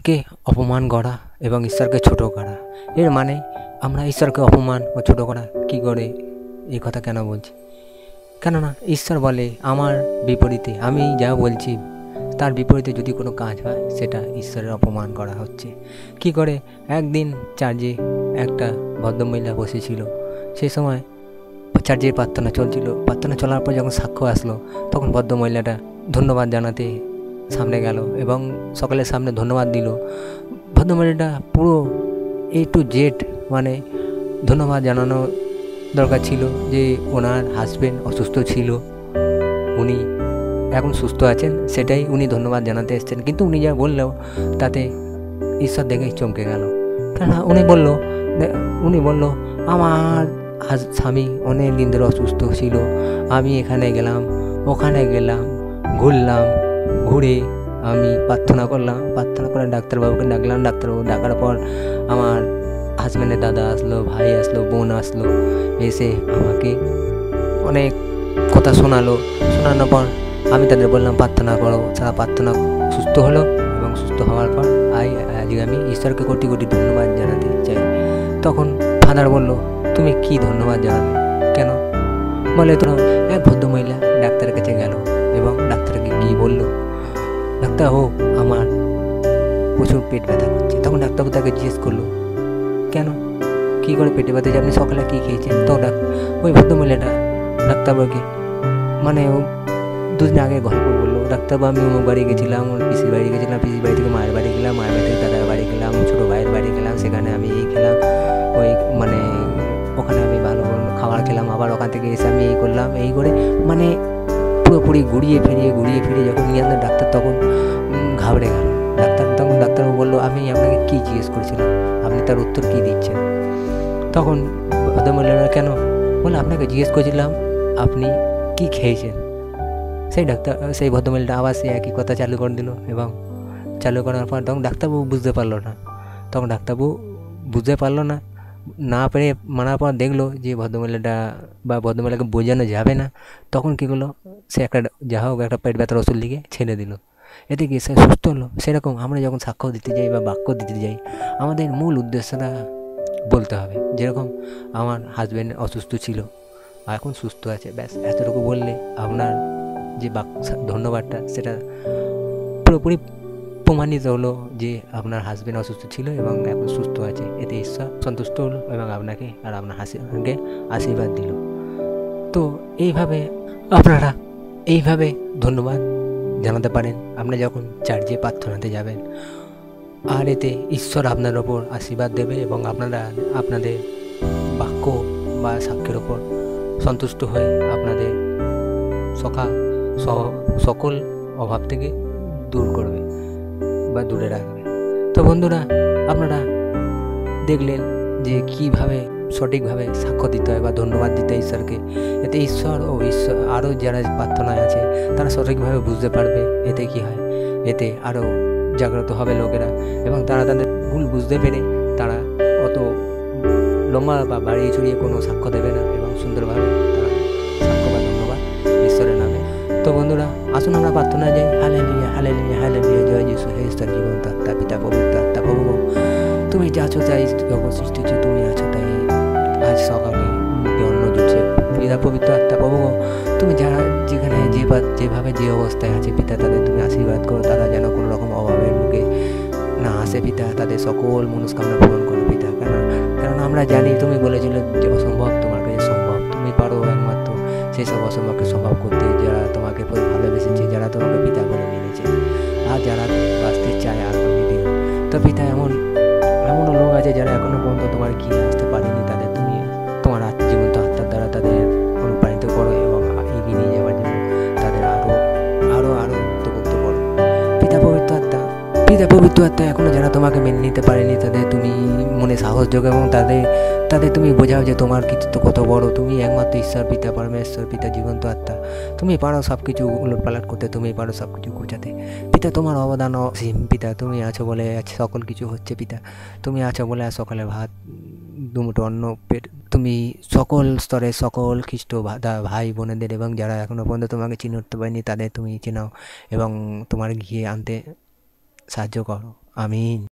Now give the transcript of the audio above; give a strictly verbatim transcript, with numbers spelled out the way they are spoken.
কে অপমান করা এবং ঈশ্বরকে ছোট করা। এর মানে আমরা ঈশ্বরকে অপমান ও ছোট করা কি করে, এই কথা কেন বলছি? কেননা ঈশ্বর বলে আমার বিপরীতে, আমি যা বলছি তার বিপরীতে যদি কোনো কাজ হয় সেটা ঈশ্বরের অপমান করা হচ্ছে। কি করে? একদিন চার্চে একটা ভদ্রমহিলা বসেছিল, সেই সময় চার্চের প্রার্থনা চলছিল। প্রার্থনা চলার পর যখন সাক্ষ্য আসলো, তখন ভদ্রমহিলাটা ধন্যবাদ জানাতে সামনে গেল এবং সকলের সামনে ধন্যবাদ দিল। ভদ্রমহিলাটা পুরো এ টু জেড মানে ধন্যবাদ জানানো দরকার ছিল যে ওনার হাজব্যান্ড অসুস্থ ছিল, উনি এখন সুস্থ আছেন, সেটাই উনি ধন্যবাদ জানাতে এসেছেন। কিন্তু উনি যা বললেও তাতে ঈশ্বর দেখেই চমকে গেল। কেননা উনি বলল উনি বলল আমার স্বামী অনেক দিন ধরে অসুস্থ ছিল, আমি এখানে গেলাম ওখানে গেলাম ঘুরলাম, ঘুরে আমি প্রার্থনা করলাম, প্রার্থনা করে ডাক্তারবাবুকে ডাকলাম, ডাক্তারবাবু ডাকার পর আমার হাজব্যান্ডের দাদা আসলো, ভাই আসলো, বোন আসলো, এসে আমাকে অনেক কথা শোনালো। শোনানোর পর আমি তাদের বললাম প্রার্থনা করো, তারা প্রার্থনা সুস্থ হলো এবং সুস্থ হওয়ার পর আই আজকে আমি ঈশ্বরকে কোটি কোটি ধন্যবাদ জানাতে চাই। তখন ফাদার বলল, তুমি কি ধন্যবাদ জানাবে কেন? বলে তো এক ভদ্রমহিলা ডাক্তারের কাছে গেল এবং ডাক্তারকে গিয়ে বলল, ডাক্তার ও আমার প্রচুর পেট ব্যথা করছে। তখন ডাক্তারবাবু তাকে জিজ্ঞেস করলো, কেন, কী করে পেটে ব্যথা, যে আপনি সকালে কী খেয়েছেন? তো ওই ভদ্রমহিলাটা ডাক্তারবাবুকে মানে দুদিন আগে গল্প বললো, ডাক্তারবাবু আমি অমুক বাড়ি গেছিলাম, ওর পিসির বাড়ি গেছিলাম, পিসির বাড়ি থেকে মায়ের বাড়ি গেলাম, মায়ের বাড়ি থেকে দাদার বাড়ি গেলাম, ছোটো ভাইয়ের বাড়ি গেলাম, সেখানে আমি এই খেলাম, ওই মানে ওখানে আমি ভালো খাবার খেলাম, আবার ওখান থেকে এসে আমি এই করলাম, এই করে মানে পুরোপুরি ঘুরিয়ে ফিরিয়ে ঘুরিয়ে ফিরিয়ে যখন নিয়ে আসলো ডাক্তার, তখন ঘাবড়ে গেল ডাক্তার। তখন ডাক্তারবাবু বললো, আমি আপনাকে কী জিজ্ঞেস করেছিলাম, আপনি তার উত্তর কী দিচ্ছেন? তখন ভদ্রমহিলারা কেন বলে, আপনাকে জিজ্ঞেস করেছিলাম আপনি কি খেয়েছেন। সেই ডাক্তার সেই ভদ্রমহিলাটা আবার সে একই কথা চালু করে দিল এবং চালু করার পর তখন ডাক্তারবাবু বুঝতে পারলো না। তখন ডাক্তারবাবু বুঝতে পারলো না না পেরে মানার পর দেখলো যে ভদ্রমহিলাটা বা ভদ্রমহিলাকে বোঝানো যাবে না। তখন কী করলো, সে একটা যা হোক একটা পেট ব্যথার ওষুধ লিখে ছেড়ে দিল। এতে কি সে সুস্থ হলো। সেরকম আমরা যখন সাক্ষ্য দিতে যাই বা বাক্য দিতে যাই, আমাদের মূল উদ্দেশ্যটা বলতে হবে। যেরকম আমার হাজব্যান্ড অসুস্থ ছিল, এখন সুস্থ আছে, ব্যাস এতটুকু বললে আপনার যে বাক্য ধন্যবাদটা সেটা পুরোপুরি প্রমাণিত হলো যে আপনার হাজব্যান্ড অসুস্থ ছিল এবং এখন সুস্থ আছে। এতে ঈশ্বর সন্তুষ্ট হলো এবং আপনাকে আর আপনার হাজব্যান্ডকে আশীর্বাদ দিল। তো এইভাবে আপনারা এইভাবে ধন্যবাদ জানাতে পারেন আপনি যখন চার্চে প্রার্থনাতে যাবেন। আর এতে ঈশ্বর আপনার ওপর আশীর্বাদ দেবে এবং আপনারা আপনাদের বাক্য বা সাক্ষ্যের ওপর সন্তুষ্ট হয়ে আপনাদের সকা সকল অভাব থেকে দূর করবে বা দূরে রাখবে। তো বন্ধুরা, আপনারা দেখলেন যে কীভাবে সঠিকভাবে সাক্ষ্য দিতে হয় বা ধন্যবাদ দিতে হয় ঈশ্বরকে। এতে ঈশ্বর ও ঈশ্বর আরও যারা প্রার্থনায় আছে তারা সঠিকভাবে বুঝতে পারবে। এতে কি হয়, এতে আরও জাগ্রত হবে লোকেরা এবং তারা তাদের ভুল বুঝতে পেরে তারা অত লম্বা বা বাড়িয়ে চড়িয়ে কোনো সাক্ষ্য দেবে না এবং সুন্দরভাবে তারা সাক্ষ্য বা ধন্যবাদ ঈশ্বরের নামে। তো বন্ধুরা, আসুন আমরা প্রার্থনায় যাই। হালেলুয়া হালেলুয়া হালেলুয়া, জয় যিশু। হে ঈশ্বর জীবন্ত আত্মা, পিতা পবিত্র আত্মা, প্রভু তুমি যা আছো তাই জগৎ সৃষ্টি হচ্ছে, তুমি আছো তাই আজ সকালে মুখে অন্ন জুটছে। পিতা পবিত্র আত্মা, প্রভু তুমি যারা যেখানে যে যেভাবে যে অবস্থায় আছে পিতা, তাদের তুমি আশীর্বাদ করো, তারা যেন কোনো রকম অভাবের মুখে না আসে পিতা, তাদের সকল মনস্কামনা পূরণ করো পিতা। কারণ কারণ আমরা জানি তুমি বলেছিলে যে অসম্ভব তোমার কাছে সম্ভব, তুমি পারো একমাত্র সেই সব অসম্ভবকে সম্ভব করতে। যারা তোমাকে ভালোবেসেছে, যারা তোমাকে পিতা বলে মেনেছে আর যারা বাঁচতে চায় আগামী দিন। তো পিতা, এমন এমনও লোক আছে যারা এখনো পর্যন্ত তোমার গিয়ে আসতে পারেনি, তাদের তুমি তোমার জীবন্ত আত্মার দ্বারা তাদের অনুপ্রাণিত করো এবং এগিয়ে নিয়ে যাওয়ার জন্য তাদের আরও আরও আরও উদ্যোক্ত করো পিতা পবিত্র আত্মা। পিতা পবিত্র আত্মা, এখনও যারা তোমাকে মেনে নিতে পারেনি তাদের তুমি মনে সাহস যোগ এবং তাদের তাদের তুমি বোঝাও যে তোমার কৃতিত্ব কত বড়। তুমি একমাত্র ঈশ্বর পিতা, পরমেশ্বর পিতা, জীবন্ত আত্মা। তুমি পারো সব কিছু উলটপালট করতে, তুমি পারো সব কিছু গোছাতে পিতা। তোমার অবদান অসীম পিতা। তুমি আছো বলে সকল কিছু হচ্ছে পিতা। তুমি আছো বলে সকালে ভাত দুমুঠো অন্ন পেট। তুমি সকল স্তরে সকল খ্রিস্ট ভাই বোনেদের এবং যারা এখনও পর্যন্ত তোমাকে চিনতে পারেনি তাদের তুমি চেনাও এবং তোমার গিয়ে আনতে সাহায্য করো। আমিন।